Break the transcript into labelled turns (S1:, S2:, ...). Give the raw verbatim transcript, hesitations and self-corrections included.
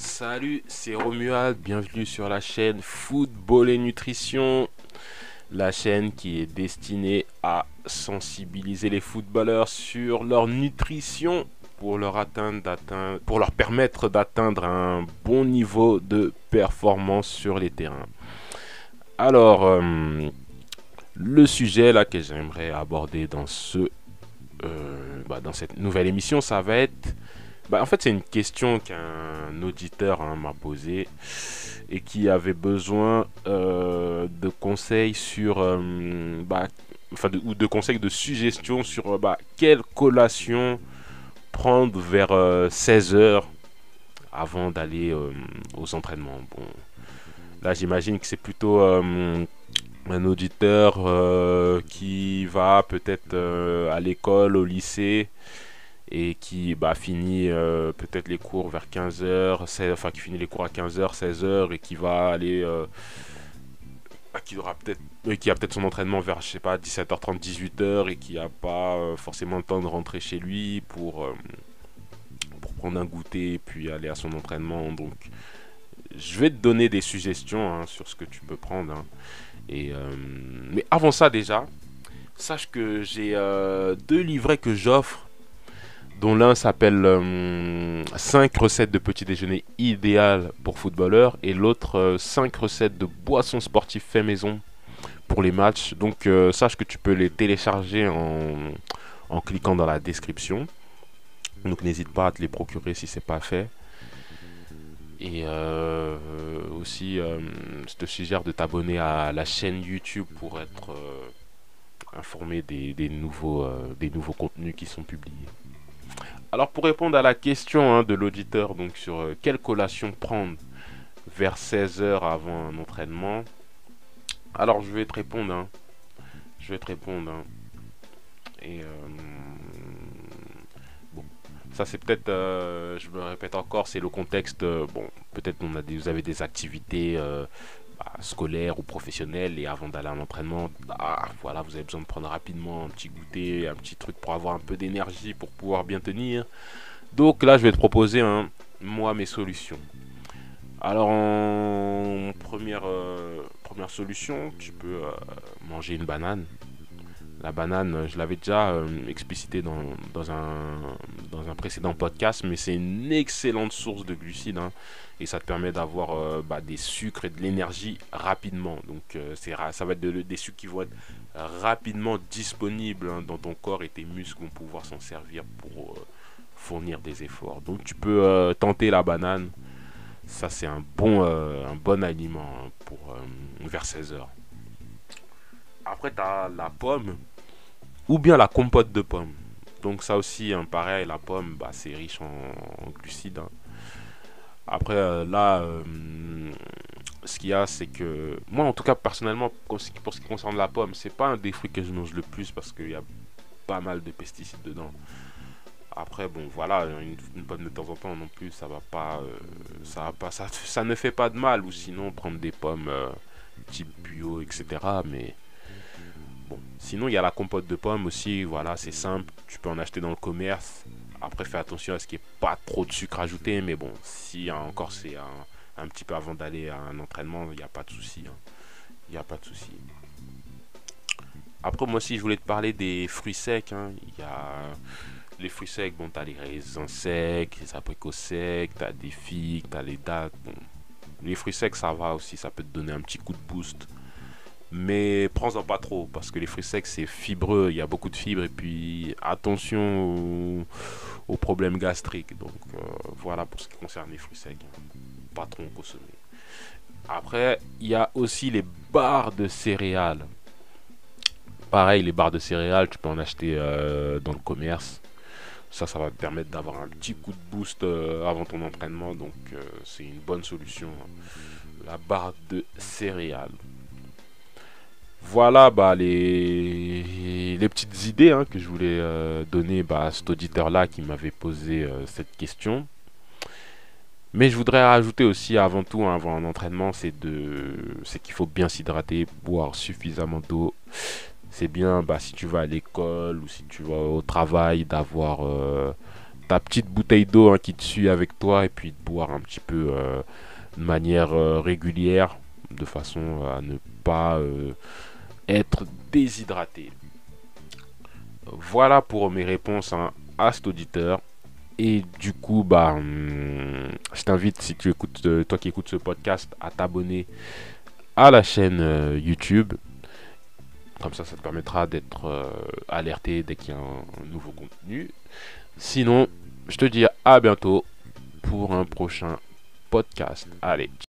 S1: Salut, c'est Romuald, bienvenue sur la chaîne Football et Nutrition, la chaîne qui est destinée à sensibiliser les footballeurs sur leur nutrition pour leur, atteindre, d'atteindre, pour leur permettre d'atteindre un bon niveau de performance sur les terrains. Alors, euh, le sujet là que j'aimerais aborder dans ce, euh, bah, dans cette nouvelle émission, ça va être bah, en fait, c'est une question qu'un auditeur hein, m'a posée et qui avait besoin euh, de conseils sur, euh, bah, enfin, de, ou de conseils, de suggestions sur euh, bah, quelle collation prendre vers euh, seize heures avant d'aller euh, aux entraînements. Bon, là, j'imagine que c'est plutôt euh, un auditeur euh, qui va peut-être euh, à l'école, au lycée et qui bah, finit euh, peut-être les cours vers quinze heures, enfin qui finit les cours à quinze heures, seize heures et qui va aller euh, qui aura peut-être euh, qui a peut-être son entraînement vers je sais pas dix-sept heures trente, dix-huit heures et qui a pas euh, forcément le temps de rentrer chez lui pour euh, pour prendre un goûter et puis aller à son entraînement. Donc je vais te donner des suggestions hein, sur ce que tu peux prendre hein. Et euh, mais avant ça déjà, sache que j'ai euh, deux livrets que j'offre dont l'un s'appelle euh, cinq recettes de petit déjeuner idéales pour footballeurs et l'autre euh, cinq recettes de boissons sportives fait maison pour les matchs. Donc euh, sache que tu peux les télécharger en, en cliquant dans la description. Donc n'hésite pas à te les procurer si c'est pas fait. Et euh, aussi, euh, je te suggère de t'abonner à la chaîne YouTube pour être euh, informé des, des nouveaux, euh, des nouveaux contenus qui sont publiés. Alors pour répondre à la question hein, de l'auditeur donc sur euh, quelle collation prendre vers seize heures avant un entraînement, alors je vais te répondre. Hein. Je vais te répondre. Hein. Et euh, bon, ça c'est peut-être, euh, je me répète encore, c'est le contexte. Euh, bon, peut-être on a des, vous avez des activités euh, bah, scolaires ou professionnelles et avant d'aller à l'entraînement, ah, voilà, vous avez besoin de prendre rapidement un petit goûter, un petit truc pour avoir un peu d'énergie pour pouvoir bien tenir. Donc là, je vais te proposer, hein, moi, mes solutions. Alors, en première, euh, première solution, tu peux euh, manger une banane. La banane, je l'avais déjà euh, explicité dans, dans, un, dans un précédent podcast, mais c'est une excellente source de glucides. Hein, et ça te permet d'avoir euh, bah, des sucres et de l'énergie rapidement. Donc, euh, c'est, ça va être de, des sucres qui vont être rapidement disponibles hein, dans ton corps et tes muscles vont pouvoir s'en servir pour... Euh, fournir des efforts. Donc tu peux euh, tenter la banane. Ça c'est un bon, euh, un bon aliment hein, pour euh, vers seize heures. Après tu as la pomme ou bien la compote de pomme. Donc ça aussi, hein, pareil, la pomme, bah, c'est riche en, en glucides. Hein. Après euh, là, euh, ce qu'il y a, c'est que moi en tout cas personnellement, pour ce qui concerne la pomme, c'est pas un des fruits que je mange le plus parce qu'il y a pas mal de pesticides dedans. Après, bon, voilà, une, une pomme de temps en temps non plus, ça va pas, euh, ça va pas, ça, ça ne fait pas de mal. Ou sinon, prendre des pommes euh, type bio, et cetera. Mais bon, sinon, il y a la compote de pommes aussi. Voilà, c'est simple, tu peux en acheter dans le commerce. Après, fais attention à ce qu'il n'y ait pas trop de sucre ajouté. Mais bon, si hein, encore c'est un, un petit peu avant d'aller à un entraînement, il n'y a pas de souci. Hein. Il n'y a pas de souci. Après, moi aussi, je voulais te parler des fruits secs. Hein. Il y a les fruits secs, bon, t'as les raisins secs, les abricots secs, t'as des figues, t'as les dattes. Bon. Les fruits secs, ça va aussi, ça peut te donner un petit coup de boost. Mais prends-en pas trop, parce que les fruits secs, c'est fibreux, il y a beaucoup de fibres, et puis attention aux, aux problèmes gastriques. Donc euh, voilà pour ce qui concerne les fruits secs. Pas trop en consommer. Après, il y a aussi les barres de céréales. Pareil, les barres de céréales, tu peux en acheter euh, dans le commerce. Ça, ça va te permettre d'avoir un petit coup de boost euh, avant ton entraînement. Donc, euh, c'est une bonne solution. La barre de céréales. Voilà bah, les, les petites idées hein, que je voulais euh, donner bah, à cet auditeur-là qui m'avait posé euh, cette question. Mais je voudrais rajouter aussi, avant tout, hein, avant un entraînement, c'est de, c'est qu'il faut bien s'hydrater, boire suffisamment d'eau. C'est bien bah, si tu vas à l'école ou si tu vas au travail d'avoir euh, ta petite bouteille d'eau hein, qui te suit avec toi et puis de boire un petit peu euh, de manière euh, régulière de façon à ne pas euh, être déshydraté. Voilà pour mes réponses hein, à cet auditeur. Et du coup, bah, hum, je t'invite, si tu écoutes, euh, toi qui écoutes ce podcast, à t'abonner à la chaîne euh, YouTube. Comme ça, ça te permettra d'être euh, alerté dès qu'il y a un, un nouveau contenu. Sinon, je te dis à bientôt pour un prochain podcast. Allez.